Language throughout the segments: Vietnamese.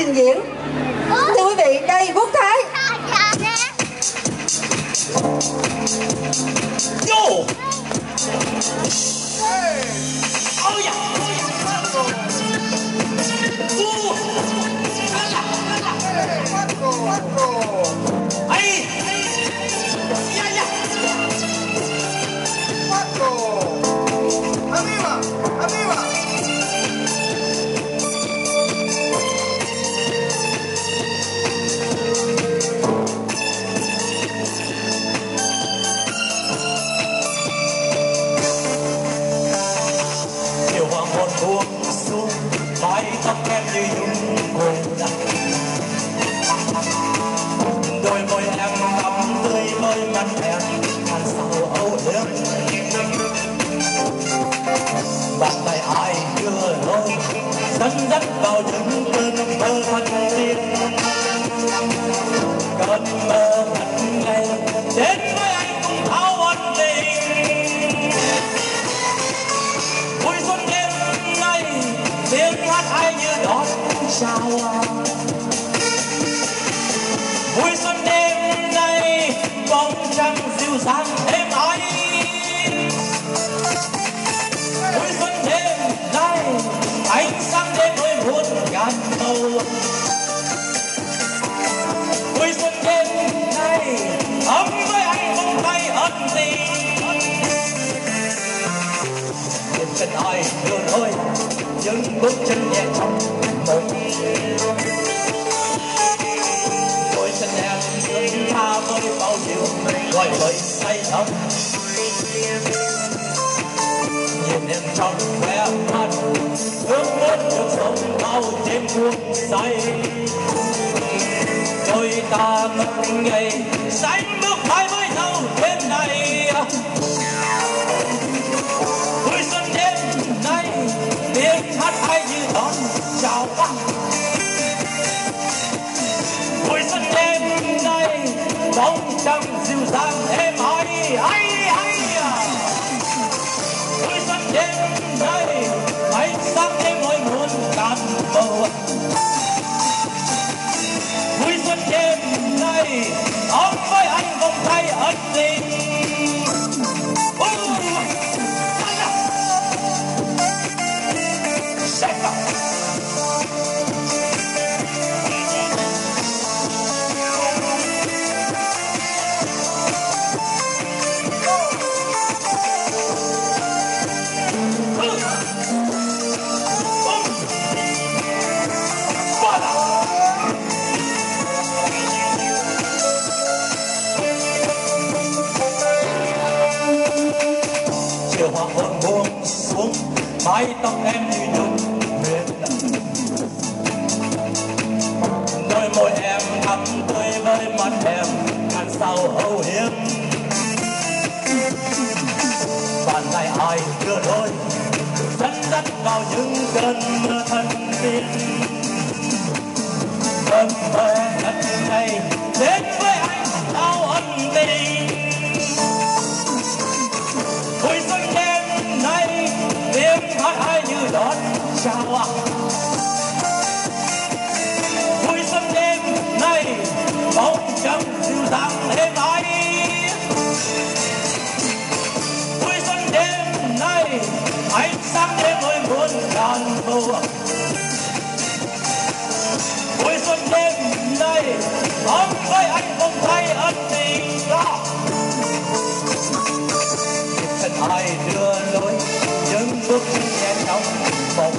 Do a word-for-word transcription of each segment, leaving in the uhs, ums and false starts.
trình diễn. Thưa quý vị, đây Quốc Thái. Yo! Oh yeah! Uh! Ala! Ala! Ay! Ya ya! Arriba! Arriba! Buông xuống mái tóc em như nhung cô đặc, đôi môi em thắm tươi với mắt em hàn sầu âu yếm, bàn tay ai đưa lối dẫn dắt vào những cơn mơ thật tiên, cơn mơ thật ngây đến với anh cùng thao ân tình. Vui xuân đêm nay tiếng hát ai như đón chào. Vui xuân đêm nay bóng trăng dịu dàng êm ái. Vui xuân đêm nay ánh sáng đêm với muôn ngàn màu. Vui xuân đêm nay ấm với anh vòng tay ân tình. Đêm chân ai đưa đôi những bước chân nhẹ trong mộng, đôi chân em ước tha với bao nhiêu gọi lời say đắm. Nhìn em trong khóe mắt ước muốn được sống bao đêm buông say, đôi ta mất ngày sánh bước phải với nhau đêm nay. Vui xuân đêm nay tiếng hát ai như đón chào anh. Vui xuân đêm nay bóng trăng dịu dàng êm ái ai ai. Vui xuân đêm nay ánh sáng đêm mỗi muôn ngàn màu. Vui xuân đêm nay ấm với anh vòng tay ân tình. Hoàng hôn buông xuống mái tóc em như nhung huyền, đôi môi em thắm tươi với mắt em hàn sao âu yếm, bàn tay ai đưa đôi dẫn dắt vào những cơn mưa thân tiên, cơn mơ thật ngây đến với anh bao ân tình. Vui xuân đêm nay tiếng hát ai như đón chào. Vui xuân đêm nay bóng trăng dịu dàng êm ái. Vui xuân đêm nay ánh sáng đêm với muôn ngàn màu. Vui xuân đêm nay ấm với anh vòng tay ân tình. Chân ai đưa lối những bước chân nhẹ trong mộng,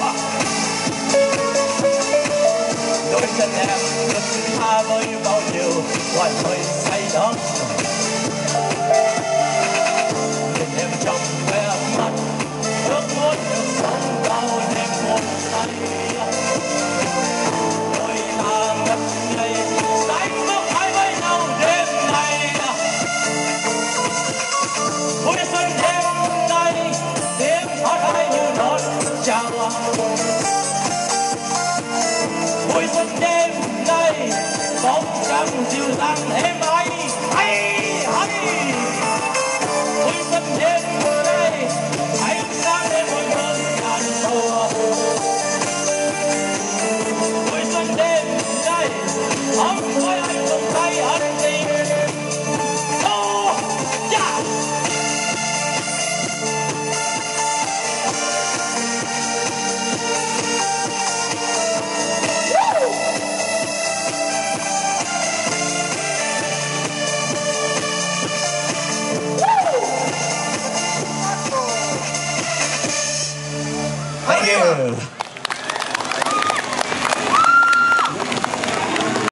đôi chân em ước tha với bao nhiêu loài hơi say đắm. Nhìn em trong khóe mắt ước muốn được sống bao đêm buông say, đôi ta mất ngày sánh bước phải với nhau đêm nay. Vui xuân đêm nay tiếng hát ai như đón chào. Vui xuân đêm nay bóng trăng dịu dàng êm ái hay hay. Vui xuân đêm nay ánh sáng đêm mỗi muôn ngàn màu. Vui xuân đêm you.